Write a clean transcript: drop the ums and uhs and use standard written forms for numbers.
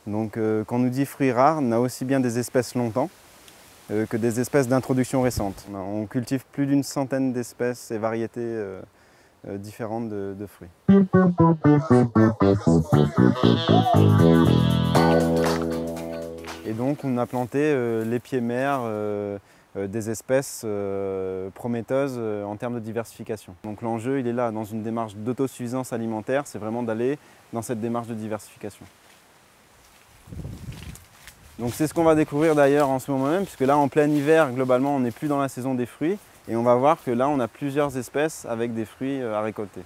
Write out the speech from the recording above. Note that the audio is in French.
Donc quand on nous dit fruits rares, on a aussi bien des espèces longtemps que des espèces d'introduction récente. On cultive plus d'une centaine d'espèces et variétés différentes de fruits. Et donc on a planté l'éphémère des espèces prometteuses en termes de diversification. Donc l'enjeu il est là, dans une démarche d'autosuffisance alimentaire, c'est vraiment d'aller dans cette démarche de diversification. Donc c'est ce qu'on va découvrir d'ailleurs en ce moment même, puisque là en plein hiver, globalement on n'est plus dans la saison des fruits, et on va voir que là on a plusieurs espèces avec des fruits à récolter.